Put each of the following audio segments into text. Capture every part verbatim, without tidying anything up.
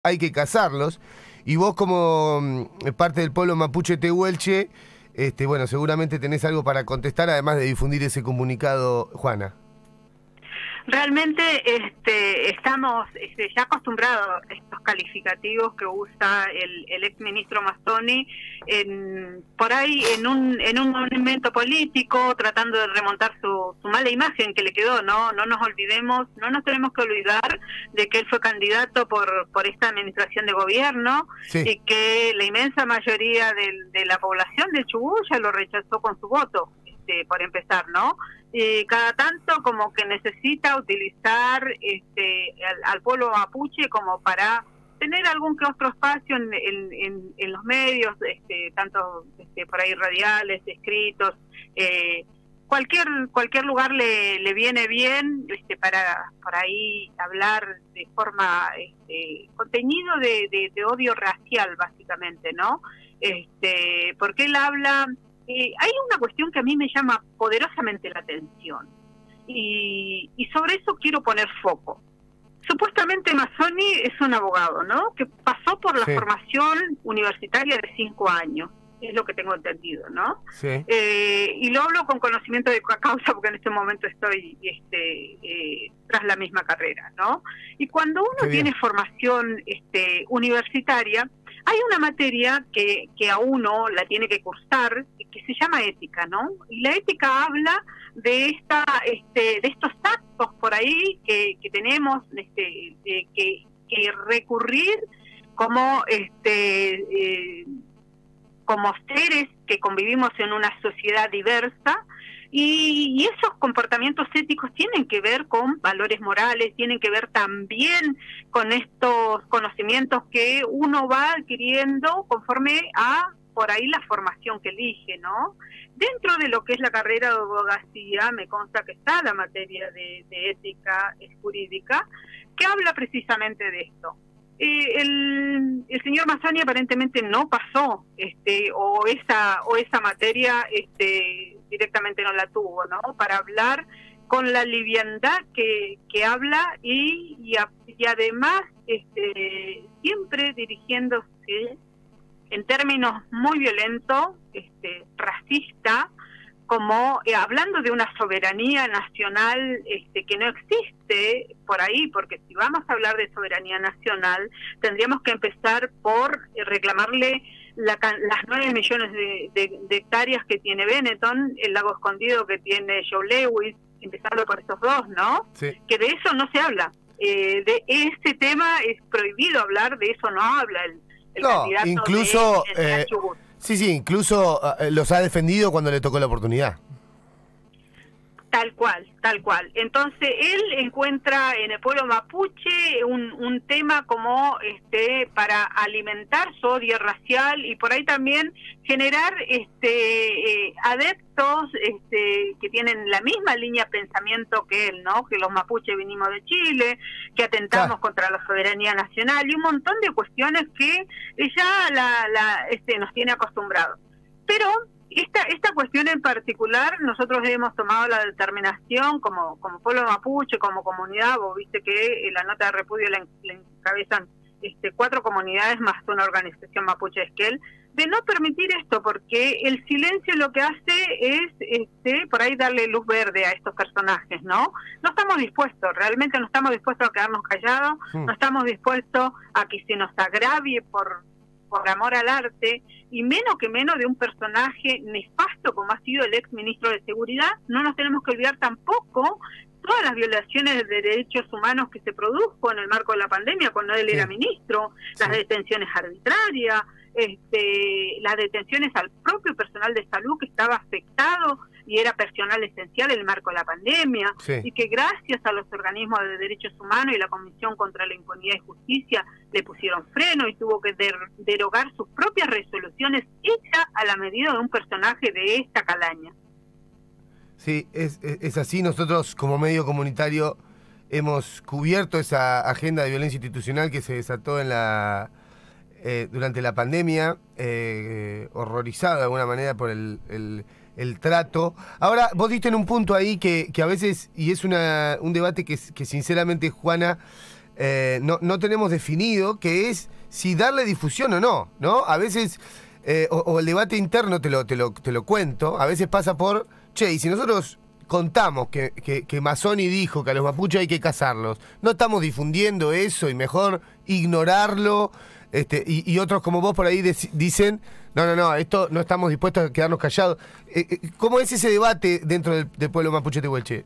hay que cazarlos. Y vos como mm, parte del pueblo mapuche tehuelche, este, bueno, seguramente tenés algo para contestar, además de difundir ese comunicado, Juana. Realmente este, estamos este, ya acostumbrados a estos calificativos que usa el, el exministro Mazzoni en, por ahí en un en un movimiento político, tratando de remontar su, su mala imagen que le quedó. No no nos olvidemos, no nos tenemos que olvidar de que él fue candidato por por esta administración de gobierno, sí, y que la inmensa mayoría de, de la población de Chubut ya lo rechazó con su voto, este, por empezar, ¿no? Y cada tanto como que necesita utilizar este al, al pueblo mapuche como para tener algún que otro espacio en, en, en, en los medios, este, tanto este, por ahí radiales, escritos, eh, cualquier cualquier lugar le, le viene bien este, para por ahí hablar de forma este, contenido de, de, de odio racial, básicamente, ¿no? Este, porque él habla. Eh, hay una cuestión que a mí me llama poderosamente la atención y, y sobre eso quiero poner foco. Supuestamente Mazzoni es un abogado, ¿no? Que pasó por la sí. formación universitaria de cinco años, es lo que tengo entendido, ¿no? Sí. Eh, y lo hablo con conocimiento de causa porque en este momento estoy este, eh, tras la misma carrera, ¿no? Y cuando uno tiene formación este, universitaria, hay una materia que, que a uno la tiene que cursar, que se llama ética, ¿no? Y la ética habla de esta, este, de estos actos por ahí que, que tenemos, este, de, que, que recurrir como, este, eh, como seres que convivimos en una sociedad diversa. Y, y esos comportamientos éticos tienen que ver con valores morales, tienen que ver también con estos conocimientos que uno va adquiriendo conforme a, por ahí, la formación que elige, ¿no? Dentro de lo que es la carrera de abogacía, me consta que está la materia de, de ética jurídica, que habla precisamente de esto. Eh, el, el señor Mazzoni aparentemente no pasó, este, o esa, o esa materia, este, directamente no la tuvo, ¿no? Para hablar con la liviandad que, que habla y, y, a, y además este, siempre dirigiéndose en términos muy violentos, este, racista, como eh, hablando de una soberanía nacional este, que no existe por ahí, porque si vamos a hablar de soberanía nacional, tendríamos que empezar por eh, reclamarle la, las nueve millones de, de, de hectáreas que tiene Benetton, el lago escondido que tiene Joe Lewis, empezando por esos dos, ¿no? Sí. Que de eso no se habla. Eh, de ese tema es prohibido hablar, de eso no habla el, el no, candidato incluso, de, de eh, sí, sí, incluso uh, los ha defendido cuando le tocó la oportunidad. Tal cual, tal cual. Entonces él encuentra en el pueblo mapuche un, un tema como este para alimentar su odio racial y por ahí también generar este eh, adeptos este que tienen la misma línea de pensamiento que él, ¿no? Que los mapuches vinimos de Chile, que atentamos ah. contra la soberanía nacional y un montón de cuestiones que ya la, la este nos tiene acostumbrados. Pero Esta, esta cuestión en particular, nosotros hemos tomado la determinación como, como pueblo mapuche, como comunidad, vos viste que la nota de repudio la, la encabezan este, cuatro comunidades más una organización mapuche Esquel, de no permitir esto, porque el silencio lo que hace es este, por ahí darle luz verde a estos personajes, ¿no? No estamos dispuestos, realmente no estamos dispuestos a quedarnos callados, mm. no estamos dispuestos a que se nos agravie por... por amor al arte, y menos que menos de un personaje nefasto como ha sido el ex ministro de Seguridad. No nos tenemos que olvidar tampoco todas las violaciones de derechos humanos que se produjo en el marco de la pandemia cuando él sí. era ministro, las sí. detenciones arbitrarias, este, las detenciones al propio personal de salud que estaba afectado y era personal esencial en el marco de la pandemia, sí. y que gracias a los organismos de derechos humanos y la Comisión contra la Impunidad y Justicia le pusieron freno y tuvo que der, derogar sus propias resoluciones hechas a la medida de un personaje de esta calaña. Sí, es, es así. Nosotros como medio comunitario hemos cubierto esa agenda de violencia institucional que se desató en la eh, durante la pandemia, eh, horrorizado de alguna manera por el... el el trato. Ahora, vos diste en un punto ahí que, que a veces, y es una, un debate que, que sinceramente, Juana, eh, no, no tenemos definido, que es si darle difusión o no, ¿no? A veces, eh, o, o el debate interno, te lo, te, lo, te lo cuento, a veces pasa por, che, y si nosotros contamos que, que, que Mazzoni dijo que a los mapuches hay que cazarlos, no estamos difundiendo eso y mejor ignorarlo, este, y, y otros como vos por ahí dicen, no, no, no, esto no estamos dispuestos a quedarnos callados. Eh, eh, ¿Cómo es ese debate dentro del, del pueblo mapuche tehuelche?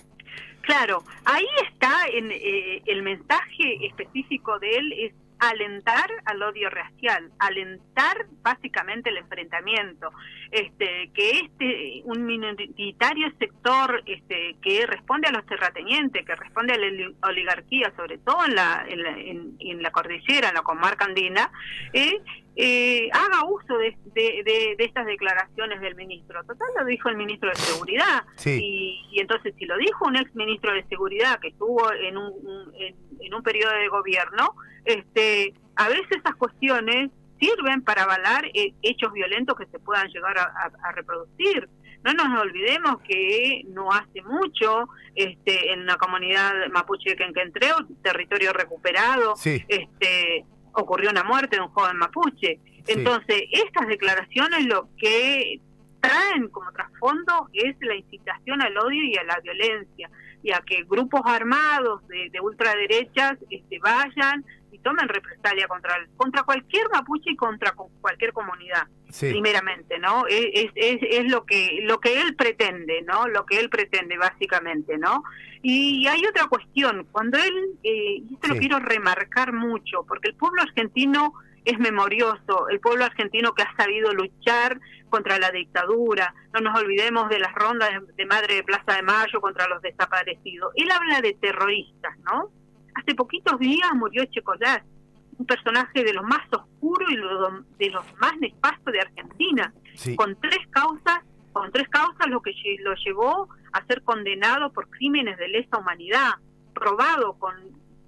Claro, ahí está en, eh, el mensaje específico de él, es alentar al odio racial, alentar básicamente el enfrentamiento, este, que este un minoritario sector este, que responde a los terratenientes, que responde a la oligarquía, sobre todo en la, en la, en, en la cordillera, en la comarca andina, eh, eh, haga uso de, de, de, de estas declaraciones del ministro. Total, lo dijo el ministro de Seguridad, sí. y, y entonces si lo dijo un ex ministro de Seguridad que estuvo en un, un en, en un periodo de gobierno, este, a veces esas cuestiones sirven para avalar eh, hechos violentos que se puedan llegar a, a, a reproducir. No nos olvidemos que no hace mucho, este, en la comunidad mapuche de Quenquentreo, territorio recuperado, sí. este, ocurrió una muerte de un joven mapuche. Sí. Entonces, estas declaraciones lo que traen como trasfondo es la incitación al odio y a la violencia, y a que grupos armados de, de ultraderechas este, vayan y tomen represalia contra contra cualquier mapuche y contra cualquier comunidad, sí. primeramente, ¿no? Es, es, es lo que lo que él pretende, ¿no? Lo que él pretende, básicamente, ¿no? Y hay otra cuestión, cuando él, eh, y esto sí. lo quiero remarcar mucho, porque el pueblo argentino es memorioso, el pueblo argentino que ha sabido luchar contra la dictadura, no nos olvidemos de las rondas de Madre de Plaza de Mayo contra los desaparecidos. Él habla de terroristas, ¿no? Hace poquitos días murió Checolás, un personaje de los más oscuros y de los más nefastos de Argentina, sí. con tres causas, con tres causas lo que lo llevó a ser condenado por crímenes de lesa humanidad, probado con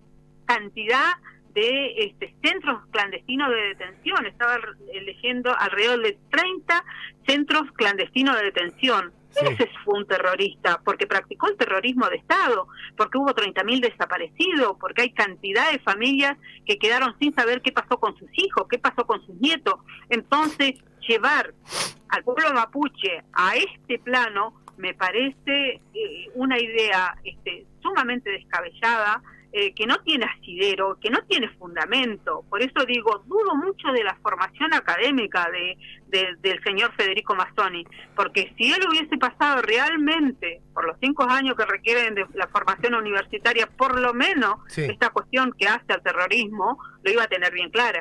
cantidad de este, centros clandestinos de detención. Estaba leyendo alrededor de treinta centros clandestinos de detención. Sí. Ese fue un terrorista, porque practicó el terrorismo de Estado, porque hubo treinta mil desaparecidos, porque hay cantidad de familias que quedaron sin saber qué pasó con sus hijos, qué pasó con sus nietos. Entonces, llevar al pueblo mapuche a este plano me parece eh, una idea este, sumamente descabellada, Eh, que no tiene asidero, que no tiene fundamento. Por eso digo, dudo mucho de la formación académica de, de del señor Federico Mazzoni, porque si él hubiese pasado realmente por los cinco años que requieren de la formación universitaria, por lo menos sí. esta cuestión que hace al terrorismo, lo iba a tener bien clara.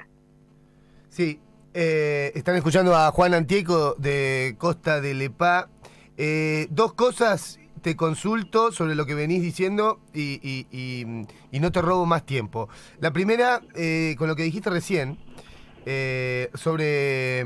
Sí, eh, están escuchando a Juan Antieco de Costa de Lepá. Eh, dos cosas te consulto sobre lo que venís diciendo y, y, y, y no te robo más tiempo. La primera, eh, con lo que dijiste recién, eh, sobre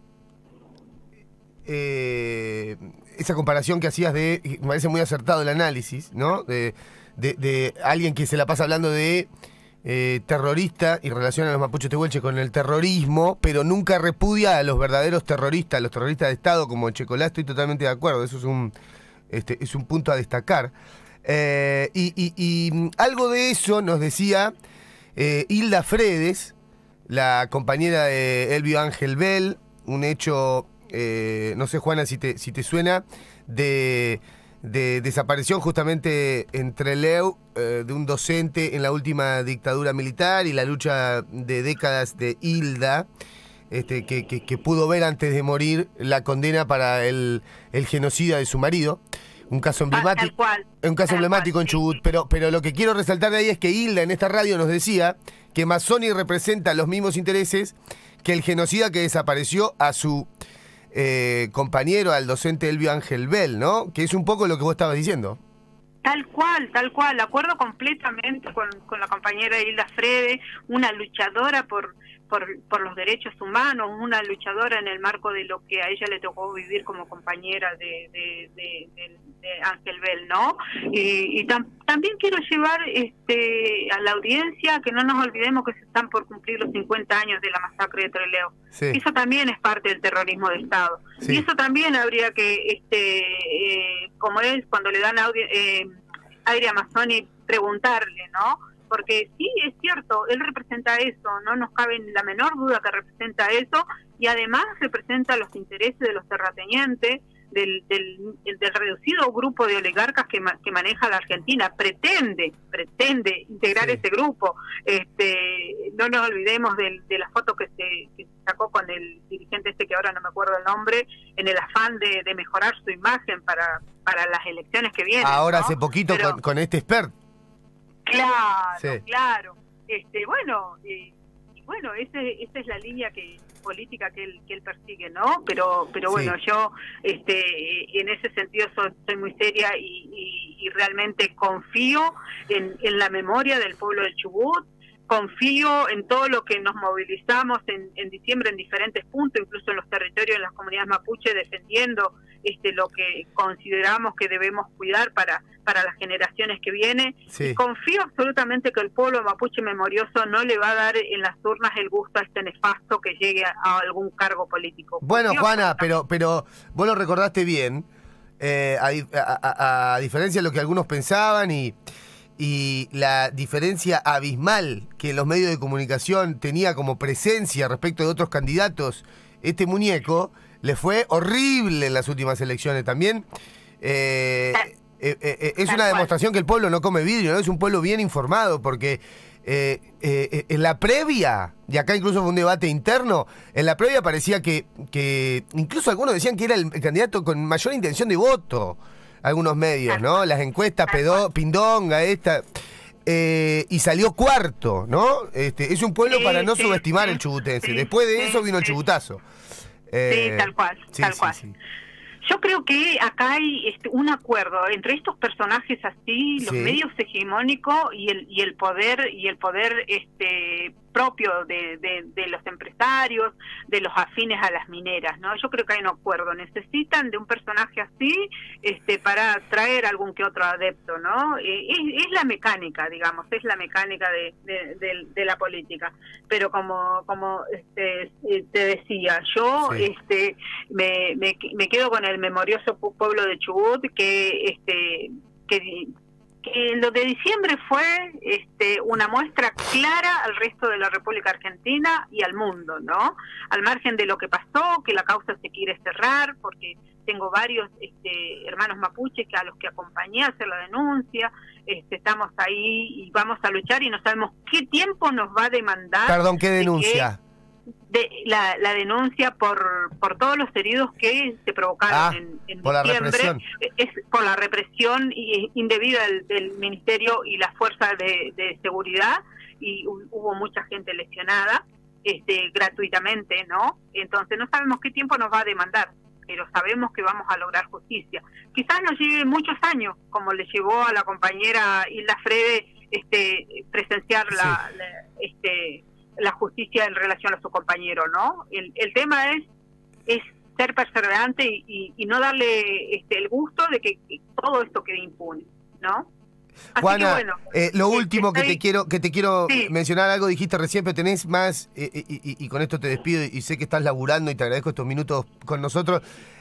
eh, esa comparación que hacías de, me parece muy acertado el análisis, ¿no? De, de, de alguien que se la pasa hablando de eh, terrorista y relaciona a los mapuches tehuelches con el terrorismo, pero nunca repudia a los verdaderos terroristas, a los terroristas de Estado como Checolás. Estoy totalmente de acuerdo, eso es un... Este, es un punto a destacar. Eh, y, y, y algo de eso nos decía eh, Hilda Fredes, la compañera de Elvio Ángel Bell, un hecho, eh, no sé, Juana, si te, si te suena, de, de desaparición justamente en Trelew eh, de un docente en la última dictadura militar y la lucha de décadas de Hilda. Este, que, que, que pudo ver antes de morir la condena para el, el genocida de su marido, un caso emblemático, cual, un caso emblemático cual, en Chubut, sí. pero, pero lo que quiero resaltar de ahí es que Hilda en esta radio nos decía que Mazzoni representa los mismos intereses que el genocida que desapareció a su eh, compañero, al docente Elvio Ángel Bell, ¿no? Que es un poco lo que vos estabas diciendo. Tal cual, tal cual, acuerdo completamente con, con la compañera Hilda Fredes, una luchadora por, por, por los derechos humanos, una luchadora en el marco de lo que a ella le tocó vivir como compañera de, de, de, de, de Ángel Bell, ¿no? Y, y tam, también quiero llevar este, a la audiencia que no nos olvidemos que se están por cumplir los cincuenta años de la masacre de Trelew. Sí. Eso también es parte del terrorismo de Estado. Sí. Y eso también habría que, este eh, como es cuando le dan audio, eh, aire a Mazzoni, preguntarle, ¿no? porque sí, es cierto, él representa eso, no nos cabe la menor duda que representa eso, y además representa los intereses de los terratenientes, del, del, del reducido grupo de oligarcas que, ma, que maneja la Argentina, pretende, pretende integrar sí. ese grupo. Este, no nos olvidemos de, de la foto que se, que se sacó con el dirigente este que ahora no me acuerdo el nombre, en el afán de, de mejorar su imagen para, para las elecciones que vienen. Ahora ¿no? hace poquito Pero, con, con este expert. Claro, sí. claro. Este, bueno, eh, bueno, ese, esa es la línea que política que él que él persigue, ¿no? Pero pero bueno, sí. yo este en ese sentido soy, soy muy seria y, y, y realmente confío en, en la memoria del pueblo del Chubut, confío en todo lo que nos movilizamos en, en diciembre en diferentes puntos, incluso en los territorios, en las comunidades mapuche, defendiendo este lo que consideramos que debemos cuidar para para las generaciones que vienen. Sí. Y confío absolutamente que el pueblo mapuche memorioso no le va a dar en las urnas el gusto a este nefasto que llegue a, a algún cargo político. Bueno, confío Juana, pero pero vos lo recordaste bien, eh, a, a, a, a diferencia de lo que algunos pensaban y, y la diferencia abismal que los medios de comunicación tenía como presencia respecto de otros candidatos, este muñeco le fue horrible en las últimas elecciones también. Eh, Eh, eh, es una demostración que el pueblo no come vidrio, ¿no? Es un pueblo bien informado, porque eh, eh, en la previa, y acá incluso fue un debate interno, en la previa parecía que, que incluso algunos decían que era el candidato con mayor intención de voto, algunos medios, ¿no? Las encuestas, pedo, pindonga, esta, eh, y salió cuarto, ¿no? Este, es un pueblo sí, para no sí, subestimar sí, el chubutense. Sí, Después de sí, eso vino sí. el chubutazo. Eh, sí, tal cual, sí, tal sí, cual. Sí. Yo creo que acá hay este, un acuerdo entre estos personajes así, los sí. medios hegemónicos y el y el poder y el poder este propio de, de, de los empresarios, de los afines a las mineras, ¿no? Yo creo que hay un acuerdo. Necesitan de un personaje así este para traer algún que otro adepto, ¿no? Eh, es, es la mecánica, digamos, es la mecánica de, de, de, de la política. Pero como como este, te decía, yo sí. este me, me, me quedo con el memorioso pueblo de Chubut, que este que que lo de diciembre fue este, una muestra clara al resto de la República Argentina y al mundo, ¿no? Al margen de lo que pasó, que la causa se quiere cerrar, porque tengo varios este, hermanos mapuches que a los que acompañé a hacer la denuncia, este, estamos ahí y vamos a luchar y no sabemos qué tiempo nos va a demandar. Perdón, ¿qué denuncia? De la, la denuncia por por todos los heridos que se provocaron ah, en, en por diciembre, la represión. es por la represión indebida del, del Ministerio y las fuerzas de, de seguridad, y hubo mucha gente lesionada este gratuitamente, ¿no? Entonces no sabemos qué tiempo nos va a demandar, pero sabemos que vamos a lograr justicia. Quizás nos lleve muchos años, como le llevó a la compañera Hilda Frede este presenciar sí. la, la este la justicia en relación a su compañero, ¿no? El, el tema es es ser perseverante y, y, y no darle este el gusto de que, que todo esto quede impune, ¿no? Así Juana, que bueno, eh, lo último estoy... que te quiero que te quiero sí. mencionar, algo dijiste recién, pero tenés más, eh, y, y, y con esto te despido, y sé que estás laburando y te agradezco estos minutos con nosotros.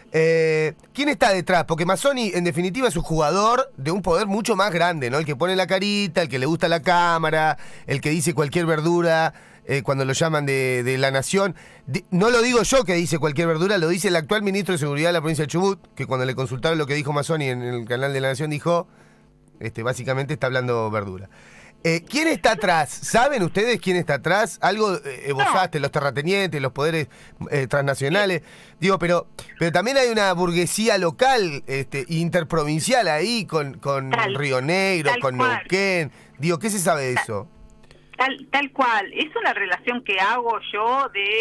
Eh, ¿Quién está detrás? Porque Mazzoni, en definitiva, es un jugador de un poder mucho más grande, ¿no? El que pone la carita, el que le gusta la cámara, el que dice cualquier verdura eh, cuando lo llaman de, de la nación. De, no lo digo yo que dice cualquier verdura, lo dice el actual ministro de Seguridad de la provincia de Chubut, que cuando le consultaron lo que dijo Mazzoni en el canal de la Nación dijo, este, básicamente está hablando verdura. Eh, ¿Quién está atrás? ¿Saben ustedes quién está atrás? Algo eh, esbozaste, los terratenientes, los poderes eh, transnacionales. Digo, pero pero también hay una burguesía local, este, interprovincial ahí, con, con tal, Río Negro, con cual. Neuquén. Digo, ¿qué se sabe de eso? Tal, tal cual. Es una relación que hago yo de...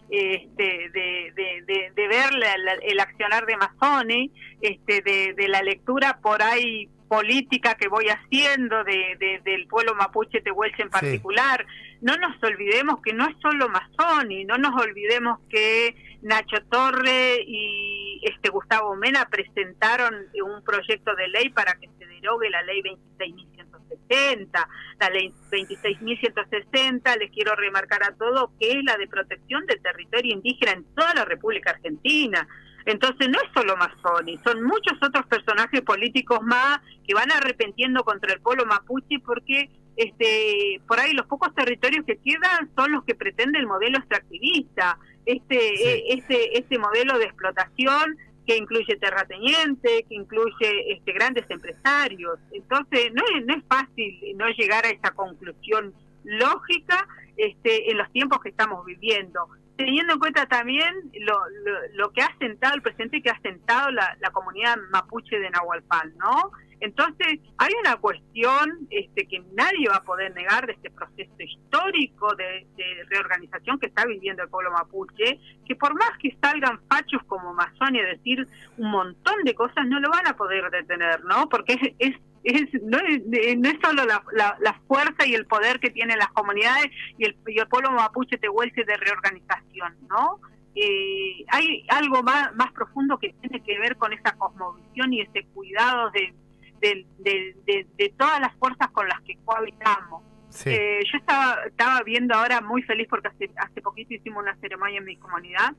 Este, de, de, de, de ver la, la, el accionar de Mazzoni, este, de, de la lectura por ahí política que voy haciendo de, de, del pueblo mapuche tehuelche en particular. Sí. No nos olvidemos que no es solo Mazzoni, no nos olvidemos que Nacho Torre y este Gustavo Mena presentaron un proyecto de ley para que se derogue la ley veintiséis mil ciento sesenta. La ley veintiséis mil ciento sesenta, les quiero remarcar a todos, que es la de protección del territorio indígena en toda la República Argentina. Entonces no es solo Mazzoni, son muchos otros personajes políticos más que van arrepentiendo contra el pueblo mapuche porque este, por ahí los pocos territorios que quedan son los que pretende el modelo extractivista, este, sí. eh, este, este modelo de explotación que incluye terratenientes, que incluye este, grandes empresarios. Entonces no es, no es fácil no llegar a esa conclusión lógica este, en los tiempos que estamos viviendo, teniendo en cuenta también lo, lo, lo que ha sentado el presidente, que ha sentado la, la comunidad mapuche de Nahualpan, ¿no? Entonces, hay una cuestión este, que nadie va a poder negar de este proceso histórico de, de reorganización que está viviendo el pueblo mapuche, que por más que salgan fachos como Mazzoni a decir un montón de cosas, no lo van a poder detener, ¿no? Porque es, es, es, no, es no es solo la, la, la fuerza y el poder que tienen las comunidades y el, y el pueblo mapuche tehuelche de reorganización, ¿no? Eh, hay algo más, más profundo que tiene que ver con esa cosmovisión y ese cuidado de De, de, de, de todas las fuerzas con las que cohabitamos. Sí. Eh, yo estaba estaba viendo ahora muy feliz porque hace, hace poquito hicimos una ceremonia en mi comunidad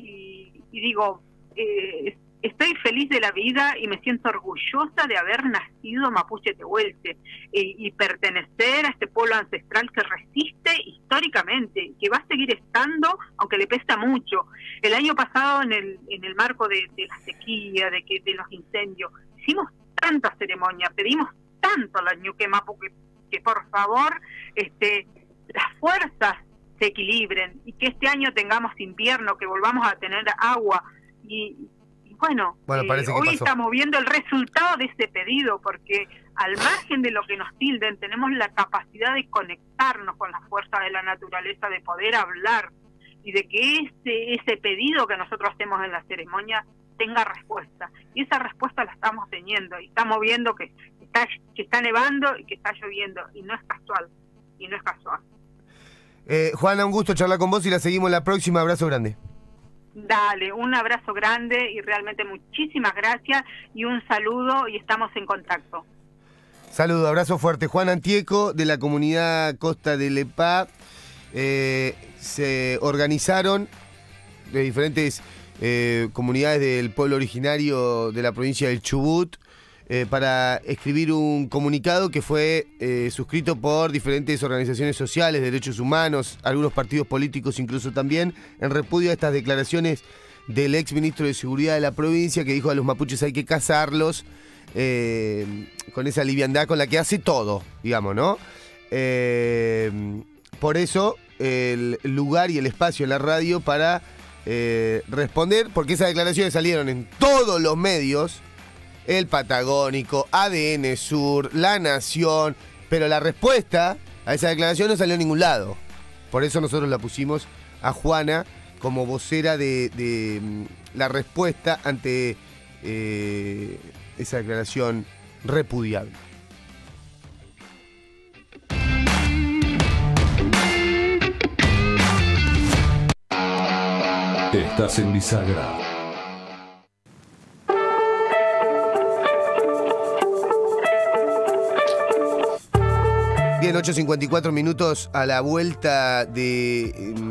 y, y digo, eh, estoy feliz de la vida y me siento orgullosa de haber nacido mapuche tehuelche eh, y pertenecer a este pueblo ancestral que resiste históricamente, que va a seguir estando, aunque le pesa mucho. El año pasado, en el, en el marco de, de la sequía, de, que, de los incendios, hicimos tanta ceremonia, pedimos tanto a la Ñuque Mapu que, que por favor este, las fuerzas se equilibren y que este año tengamos invierno, que volvamos a tener agua y, y bueno, bueno eh, hoy pasó. Estamos viendo el resultado de ese pedido, porque al margen de lo que nos tilden, tenemos la capacidad de conectarnos con las fuerzas de la naturaleza, de poder hablar y de que ese, ese pedido que nosotros hacemos en la ceremonia tenga respuesta, y esa respuesta la estamos teniendo, y estamos viendo que está, que está nevando y que está lloviendo, y no es casual, y no es casual. Eh, Juana, un gusto charlar con vos y la seguimos la próxima. Abrazo grande. Dale, un abrazo grande y realmente muchísimas gracias y un saludo y estamos en contacto. Saludo, abrazo fuerte. Juan Antieco, de la comunidad Costa de Lepá, eh, se organizaron de diferentes Eh, comunidades del pueblo originario de la provincia del Chubut eh, para escribir un comunicado que fue eh, suscrito por diferentes organizaciones sociales, derechos humanos, algunos partidos políticos incluso también, en repudio a estas declaraciones del ex ministro de Seguridad de la provincia, que dijo a los mapuches hay que cazarlos eh, con esa liviandad con la que hace todo, digamos, ¿no? Eh, por eso el lugar y el espacio en la radio para Eh, responder, porque esas declaraciones salieron en todos los medios, El Patagónico, A D N Sur, La Nación, pero la respuesta a esa declaración no salió en ningún lado. Por eso nosotros la pusimos a Juana como vocera de, de la respuesta ante eh, esa declaración repudiable. Estás en Bisagra. Bien, ocho cincuenta y cuatro minutos a la vuelta de